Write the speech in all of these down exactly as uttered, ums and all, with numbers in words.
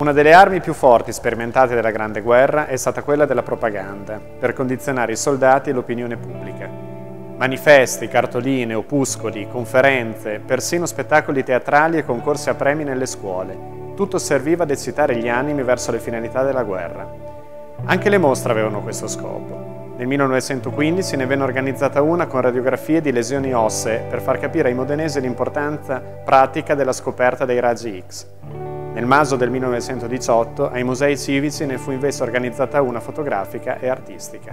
Una delle armi più forti sperimentate dalla Grande Guerra è stata quella della propaganda, per condizionare i soldati e l'opinione pubblica. Manifesti, cartoline, opuscoli, conferenze, persino spettacoli teatrali e concorsi a premi nelle scuole. Tutto serviva ad eccitare gli animi verso le finalità della guerra. Anche le mostre avevano questo scopo. Nel millenovecentoquindici ne venne organizzata una con radiografie di lesioni ossee per far capire ai modenesi l'importanza pratica della scoperta dei raggi X. Nel maggio del millenovecentodiciotto ai musei civici ne fu invece organizzata una fotografica e artistica.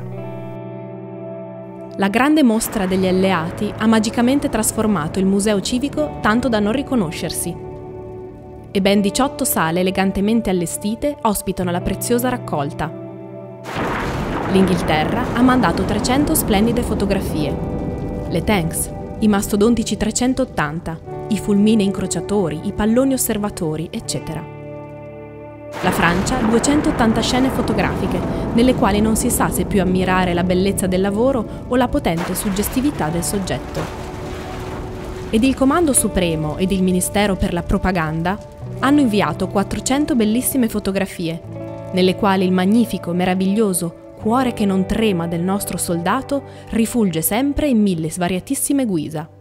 La grande mostra degli alleati ha magicamente trasformato il museo civico tanto da non riconoscersi. E ben diciotto sale elegantemente allestite ospitano la preziosa raccolta. L'Inghilterra ha mandato trecento splendide fotografie. Le tanks, i mastodontici trecentottanta, i fulmine incrociatori, i palloni osservatori, eccetera. La Francia duecentottanta scene fotografiche, nelle quali non si sa se più ammirare la bellezza del lavoro o la potente suggestività del soggetto. Ed il Comando Supremo ed il Ministero per la Propaganda hanno inviato quattrocento bellissime fotografie, nelle quali il magnifico, meraviglioso cuore che non trema del nostro soldato rifulge sempre in mille svariatissime guisa.